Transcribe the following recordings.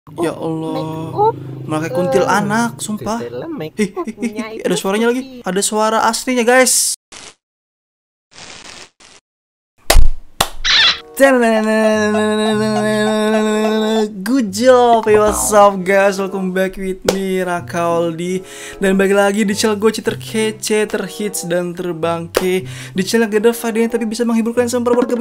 Ya Allah, malah kayak kuntil anak, sumpah. Ada suaranya lagi, ada suara aslinya guys. Good job, hey, what's up guys, welcome back with me Rakaoldi. Dan balik lagi di channel gue terkece, terhits, dan terbangke. Di channel gak ada faedahnya tapi bisa menghibur kalian sama warga.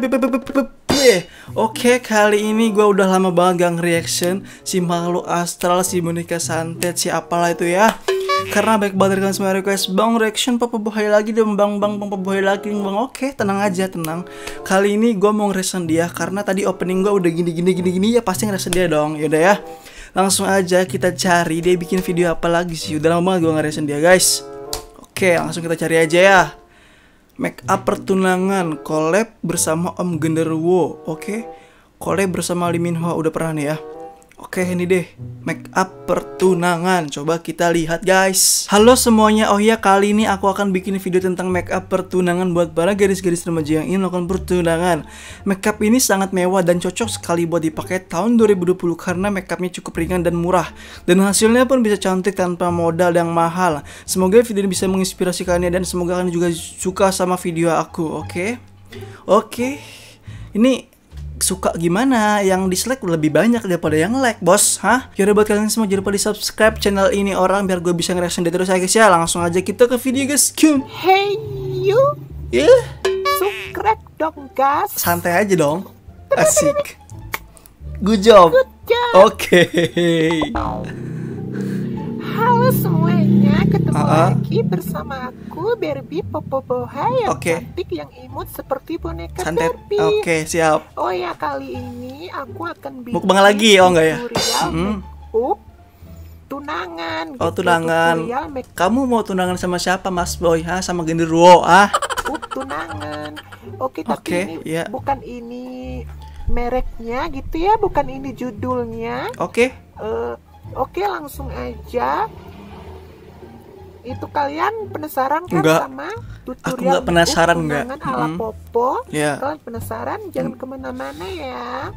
Oke, kali ini gue udah lama banget gak nge-reaction si makhluk astral, si boneka santet, si apalah itu ya. Karena baik banget kalian semua request, bang reaction Papa Bohai lagi dong, bang Papa Bohai lagi bang. Oke, tenang aja, tenang. Kali ini gue mau ngereaction dia karena tadi opening gue udah gini ya, pasti ngereaction dia dong. Yaudah ya, langsung aja kita cari dia bikin video apa lagi sih. Udah lama banget gue ngereaction dia guys. Oke, langsung kita cari aja ya. Make up pertunangan collab bersama Om Genderuwo. Oke, collab bersama Lee Min Ho udah pernah nih ya. Oke, ini deh, make up pertunangan. Coba kita lihat guys. Halo semuanya, oh ya, kali ini aku akan bikin video tentang make up pertunangan buat para gadis-gadis remaja yang ingin melakukan pertunangan. Make up ini sangat mewah dan cocok sekali buat dipakai tahun 2020 karena make upnya cukup ringan dan murah. Dan hasilnya pun bisa cantik tanpa modal yang mahal. Semoga video ini bisa menginspirasi kalian dan semoga kalian juga suka sama video aku, oke? Oke, ini suka gimana, yang dislike lebih banyak daripada yang like bos, hah? Yaudah buat kalian semua jangan lupa di subscribe channel ini orang biar gue bisa ngereaction dia terus ya guys ya. Langsung aja kita ke video guys. Hey you, subscribe dong guys. Santai aja dong, asik. Good job. Oke. Halo semuanya, ketemu lagi bersama aku Barbie Popo Bohai yang cantik, yang imut seperti boneka santet. Barbie. Oke, siap. Oh ya, kali ini aku akan bikin mukbang lagi, oh enggak ya? Make-up tunangan. Oh gitu, tunangan. Kamu mau tunangan sama siapa Mas Boy? Ha, sama Genderuwo ah? Tunangan. Oke, tapi ini bukan ini mereknya gitu ya, bukan ini judulnya. Oke, langsung aja. Itu kalian penasaran kan sama tutorial? Aku nggak penasaran, nggak. Ala Popo. Yeah. Kalian penasaran? Jangan kemana-mana ya.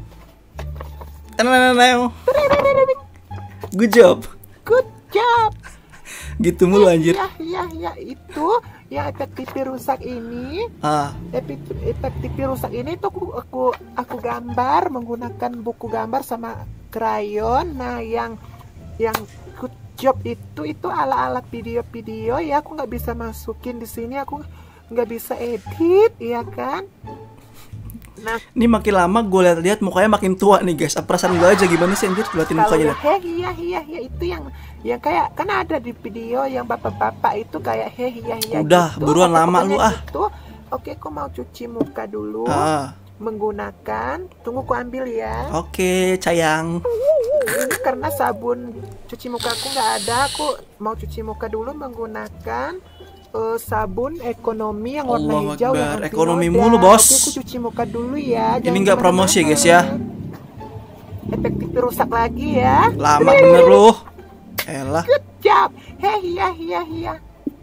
Good job. Good job. Gitu mulu anjir. Ya, itu yang efek pipi rusak ini. Efek pipi rusak ini tuh aku gambar menggunakan buku gambar sama krayon. Nah, yang good job itu ala-ala video-video ya, aku nggak bisa masukin di sini, aku nggak bisa edit ya kan. Nah, ini makin lama gue lihat mukanya makin tua nih guys. Perasaan gue aja gimana sih anjir, liatin mukanya. Iya, itu yang kayak kan ada di video yang bapak-bapak itu kayak udah gitu. Buruan lama lu ah. Gitu. Oke, aku mau cuci muka dulu. Menggunakan, tunggu ku ambil ya. Oke, sayang. Ini karena sabun cuci muka aku nggak ada, aku mau cuci muka dulu menggunakan sabun ekonomi yang warna hijau. Ekonomi mulu bos. Oke, aku cuci muka dulu ya. Ini nggak promosi guys ya. Efek pipi rusak lagi ya. Lama bener lu. Elah. Good job. Iya.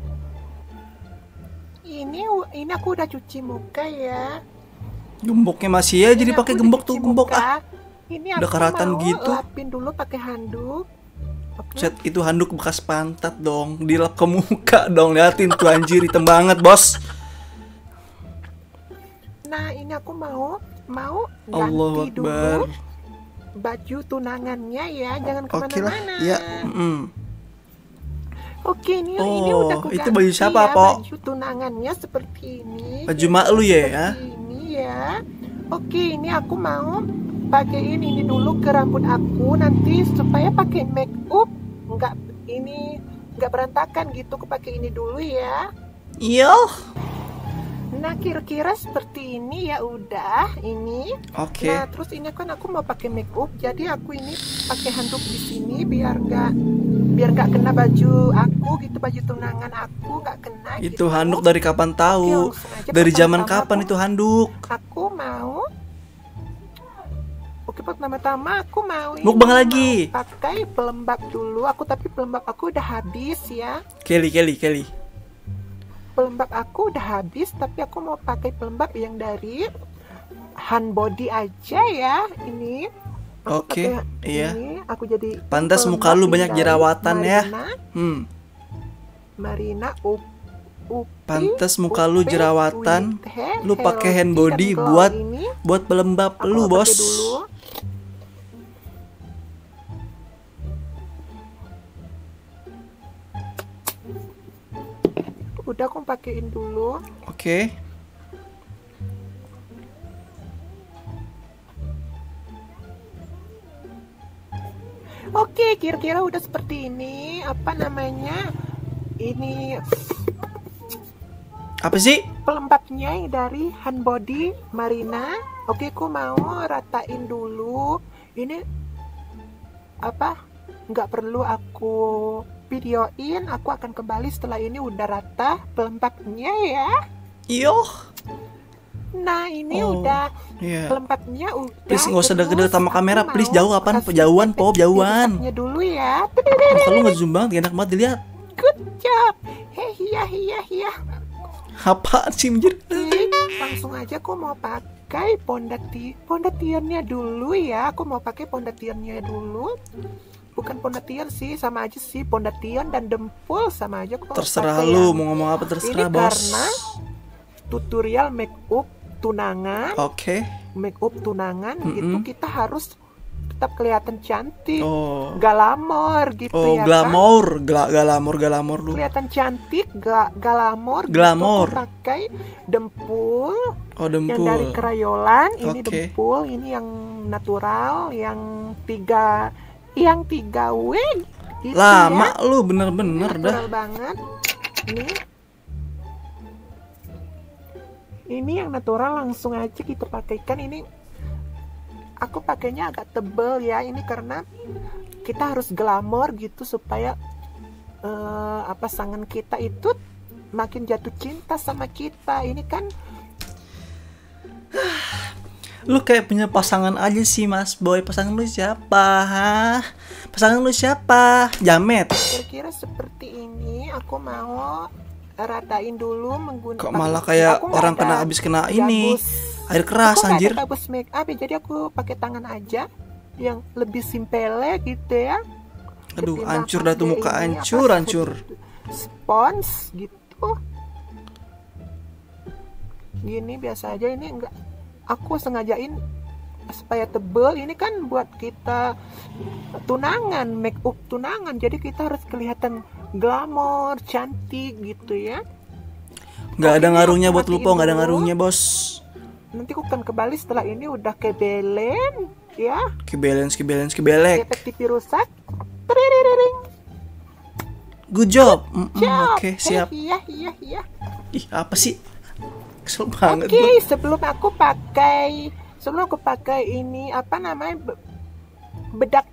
Ini aku udah cuci muka ya. Gemboknya masih ya, jadi pakai gembok tuh, gembok ah. Ini udah karatan gitu. Lapin dulu pakai handuk. Set, itu handuk bekas pantat dong, dilap ke muka dong, liatin tuh anjir, hitam banget bos. Nah, ini aku mau ganti dulu baju tunangannya ya, jangan kemana-mana. Ya. Oke, ini udah aku ganti. Itu baju siapa, Po? Baju tunangannya seperti ini. Baju mak lu ya? Ya. Oke, ini aku mau pakein ini dulu ke rambut aku nanti supaya pakai make up nggak berantakan gitu. Aku pakai ini dulu ya. Iya. Nah, kira-kira seperti ini ya udah ini. Oke. Nah, terus ini kan aku mau pakai make up, jadi aku ini pakai handuk di sini biar nggak kena baju aku gitu, baju tunangan aku nggak kena. Itu gitu. Handuk dari kapan tahu? Dari zaman kapan itu handuk? Aku mau. Oke, pertama-tama aku mau mukbang lagi. Pakai pelembab dulu. Tapi pelembab aku udah habis ya. Kelly. Pelembab aku udah habis, tapi aku mau pakai pelembab yang dari hand body aja ya. Ini Oke, iya. Ini aku jadi pantas muka lu banyak jerawatan ya. Marina pantas muka lu jerawatan. Lu pakai hand body buat pelembab lu, Bos. Udah aku pakein dulu. Oke. Oke, kira-kira udah seperti ini. Apa namanya? Ini apa sih? Pelembabnya dari hand body Marina. Oke, aku mau ratain dulu. Ini apa? Nggak perlu aku videoin. Aku akan kembali setelah ini udah rata pelembabnya ya. Iyo. Nah, ini udah pelembabnya udah. Please nggak usah deket-deket sama kamera, please. Jauh apaan? Jauhan, jauhan. Dulu ya. Kalau nggak zoom banget, enak banget dilihat. Good job. Hiya. Apaan sih, anjir? Langsung aja aku mau pakai pondatiannya dulu ya. Aku mau pakai pondatiannya dulu. Bukan pondatian sih, sama aja sih. Pondatian dan dempul sama aja. Terserah lu mau ngomong apa, terserah, Bos. Karena tutorial make up tunangan. Oke. Make up tunangan itu kita harus tetap kelihatan cantik. Glamor gitu ya. Glamor, kan? Glamor lu. Kelihatan cantik, glamor. Glamor. Gitu. Pakai dempul. Dempul. Yang dari Crayolan, ini dempul, ini yang natural, yang 3W gitu. Lama ya. Lu bener-bener dah. Natural banget. Ini yang natural, langsung aja kita pakaikan. Ini aku pakainya agak tebel ya, ini karena kita harus glamor gitu supaya pasangan kita itu makin jatuh cinta sama kita. Ini kan lu kayak punya pasangan aja sih, Mas Boy. Pasangan lu siapa? Pasangan lu siapa? Jamet. Kira-kira seperti ini. Aku mau ratain dulu menggunakan. Kok malah kayak orang habis kena ini air keras, anjir. Aku gak ada make up ya, jadi aku pakai tangan aja yang lebih simple gitu ya. Aduh, hancur dah tuh muka, hancur. Spons gitu. Gini biasa aja, ini enggak. Aku sengajain supaya tebel. Ini kan buat kita tunangan, make up tunangan. Jadi kita harus kelihatan glamor, cantik gitu ya. Nggak ada ngaruhnya buat lu, nggak ada ngaruhnya, Bos. Nanti aku akan kembali setelah ini udah kebelen ya. Kebelek. Efek TV rusak. Teriring. Good job. Oke, siap. Iya. Ih, apa sih? Kesel banget. Oke, sebelum aku pakai ini apa namanya, bedak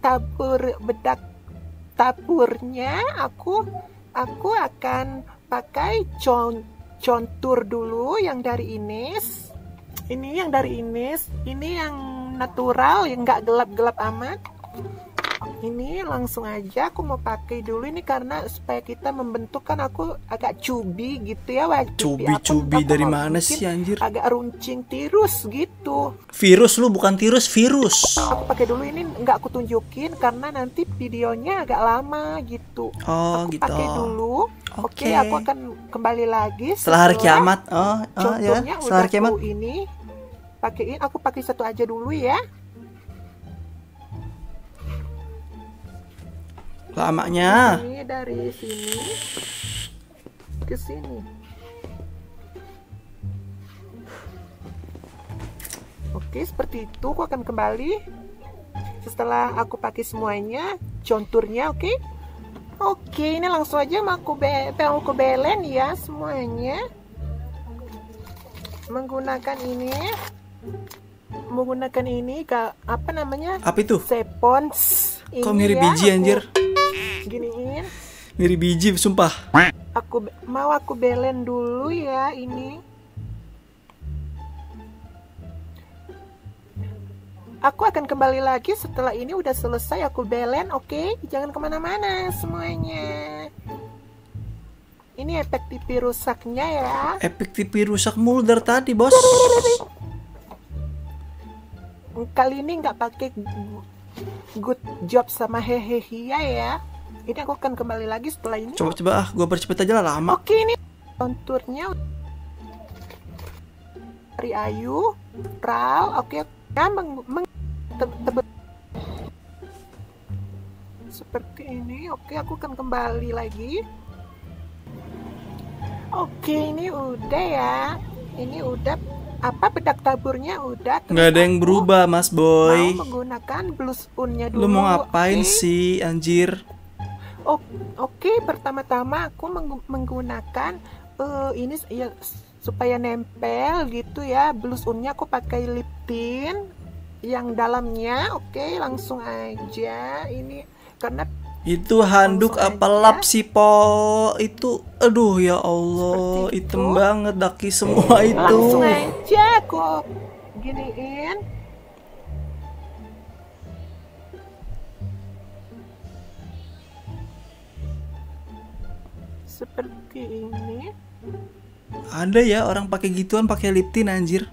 taburnya, aku akan pakai contour dulu yang dari Ines. Ini yang dari Ines, ini yang natural, yang nggak gelap-gelap amat. Ini langsung aja aku mau pakai dulu ini karena supaya kita membentuk, kan aku agak cubi gitu ya. Cubi dari mana sih, anjir? Agak runcing tirus gitu. Virus lu, bukan tirus, virus. Aku pakai dulu ini, nggak aku tunjukin karena nanti videonya agak lama gitu. Aku gitu. Pakai dulu. Oke, aku akan kembali lagi setelah hari kiamat. Contohnya setelah hari kiamat. Ini pakein, aku pakai satu aja dulu ya. Lamanya. Ini dari sini ke sini. Oke, seperti itu. Aku akan kembali setelah aku pakai semuanya, contournya. Oke, ini langsung aja mau aku belen ya semuanya. Menggunakan ini apa namanya? Apa itu? Sepons. Kok mirip biji, anjir? Giniin. Mirip biji, sumpah. Aku belen dulu ya ini. Aku akan kembali lagi setelah ini udah selesai aku belen, oke? Jangan kemana-mana semuanya. Ini efek TV rusaknya ya. Efek TV rusak mulu dari tadi, Bos. Kali ini nggak pakai good job sama hehehe ya. Ini aku akan kembali lagi setelah ini. Coba gue percepet aja lah, lama. Oke, ini konturnya dari Ayu, Ral. Oke, ya seperti ini. Oke, aku akan kembali lagi. Oke, ini udah ya. Ini udah apa, bedak taburnya udah. Nggak ada yang berubah, Mas Boy. Mau menggunakan blue spoonnya dulu. Lu mau ngapain sih, anjir? Oke, pertama-tama aku menggunakan ini ya supaya nempel gitu ya. Blue spoonnya aku pakai lip tint yang dalamnya. Oke, langsung aja ini karena itu handuk apa lap sih, Po? Itu aduh ya Allah, hitam banget daki semua itu. Langsung aja aku giniin. Seperti ini. Ada ya orang pakai gituan, pakai lip tint, anjir.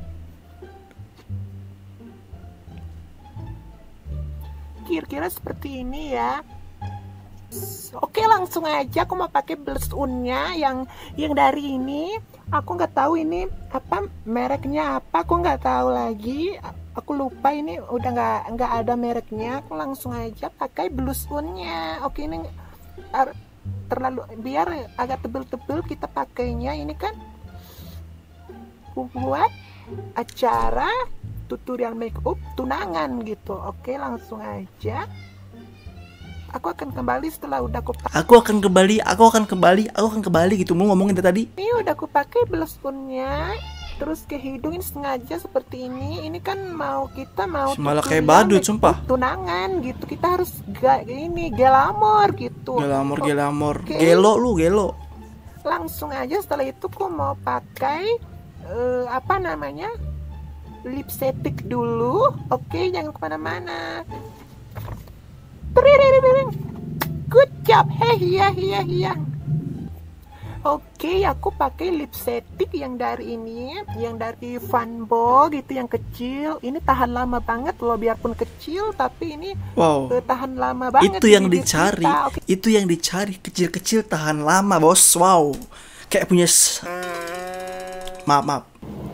Kira-kira seperti ini ya. Oke, langsung aja aku mau pakai blush on-nya yang dari ini. Aku nggak tahu ini apa mereknya apa, aku nggak tahu lagi. Aku lupa ini udah nggak ada mereknya. Aku langsung aja pakai blush on-nya. Oke, ini terlalu biar agak tebel-tebel kita pakainya. Ini kan buat acara tutorial make up tunangan gitu. Oke, langsung aja. Aku akan kembali setelah udah aku akan kembali gitu. Mau ngomongin tadi. Ini udah aku pakai blush on-nya, terus ke hidung ini sengaja seperti ini. Ini kan kita mau malah kayak badut, sumpah. Tunangan gitu. Kita harus ini glamor gitu. Glamor. Okay. Gelo. Langsung aja setelah itu aku mau pakai apa namanya? Lipstick dulu. Oke, jangan kemana-mana. Good job. Iya. Oke, aku pakai lipstick yang dari ini, yang dari Vanbo gitu, yang kecil. Ini tahan lama banget loh, biarpun kecil tapi ini tahan lama banget. Itu yang dicari. Itu yang dicari, kecil-kecil tahan lama, Bos. Wow. Kayak punya maaf.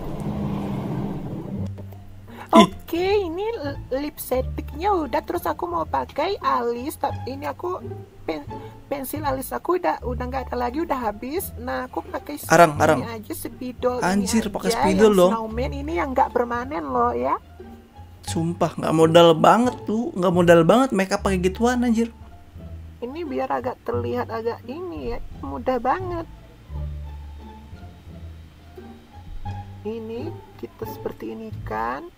Oke, ini lipsticknya udah, terus aku mau pakai alis, tapi ini aku pensil alis aku udah nggak ada lagi, udah habis. Nah, aku pakai ini aja, spidol. Anjir, pakai spidol loh. Snowman ini yang nggak permanen loh ya. Sumpah nggak modal banget tuh, nggak modal banget makeup pakai gituan, anjir. Ini biar agak terlihat agak ini ya, mudah banget. Ini kita seperti ini kan.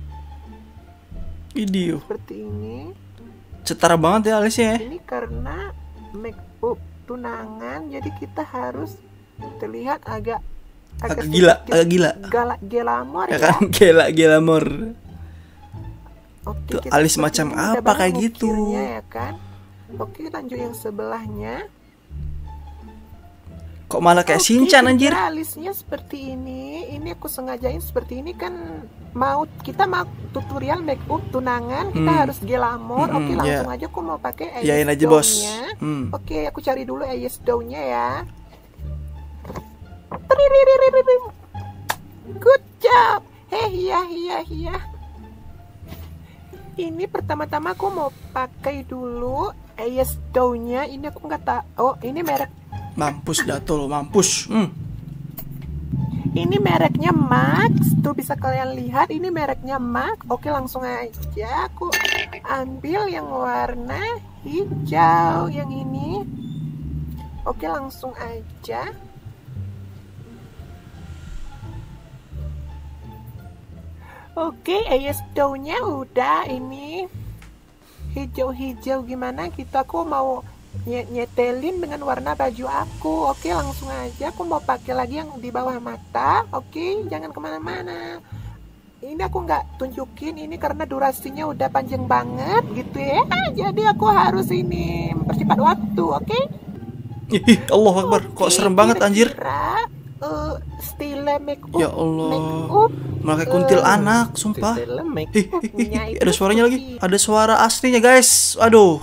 Video seperti ini. Cetar banget ya alisnya ya. Ini karena make up tunangan, jadi kita harus terlihat agak gila. Glamor ya kan. Glamor. Oke, tuh alis macam apa kayak gitu ya kan. Oke, lanjut yang sebelahnya. Kok malah kayak Shinchan, anjir. Alisnya seperti ini. Ini aku sengajain seperti ini kan, kita mau tutorial make up tunangan, kita harus glamor. Oke, langsung aja aku mau pakai eyeshadow-nya. Oke, aku cari dulu eyeshadow-nya ya. Good job. Iya. Ini pertama-tama aku mau pakai dulu eyeshadow-nya. Ini aku nggak tahu. Oh, ini merek. Mampus Datul, mampus. Ini mereknya Max. Tuh bisa kalian lihat, ini mereknya Max. Oke, langsung aja aku ambil yang warna hijau yang ini. Oke, langsung aja. Oke, eyeshadow-nya udah ini hijau-hijau gimana gitu. Aku mau nyetelin dengan warna baju aku. Oke, langsung aja aku mau pakai lagi yang di bawah mata. Oke, jangan kemana-mana. Ini aku nggak tunjukin ini karena durasinya udah panjang banget gitu ya. Jadi aku harus ini mempercepat waktu. Oke. Allah Akbar, kok serem banget anjir. Style make up. Ya Allah. Malah kayak kuntil anak, sumpah. Ada suaranya lagi. Ada suara aslinya, guys. Aduh.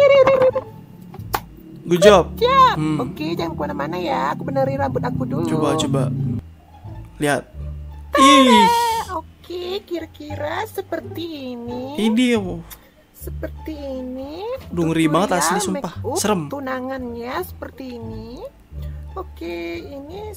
Good job. Oke, jangan kemana-mana ya. Aku benerin rambut aku dulu. Coba. Lihat. Ih. Oke, kira-kira seperti ini. Ini Seperti ini. ngeri banget asli, sumpah. Serem. Tunangannya seperti ini. Oke, ini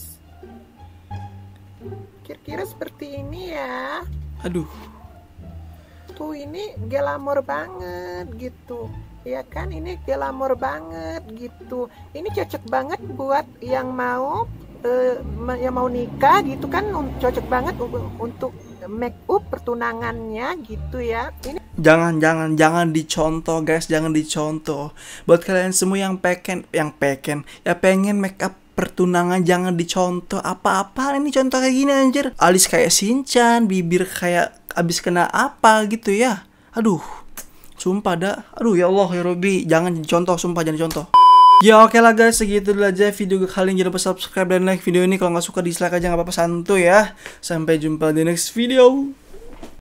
kira-kira seperti ini ya. Aduh. Tuh ini glamor banget gitu. Ya kan, ini glamor banget gitu. Ini cocok banget buat yang mau nikah gitu kan, cocok banget untuk make up pertunangannya gitu ya. Ini Jangan dicontoh, guys, jangan dicontoh. Buat kalian semua yang pengen make up pertunangan, jangan dicontoh. Apa-apa ini contoh kayak gini anjir. Alis kayak Shinchan, bibir kayak abis kena apa gitu ya. Aduh. Sumpah dah. Aduh ya Allah ya Robby, jangan dicontoh, sumpah jangan dicontoh. Ya oke lah guys, segitu dulu aja video kali ini. Jangan lupa subscribe dan like video ini. Kalau nggak suka dislike aja, nggak apa-apa, santuy ya. Sampai jumpa di next video.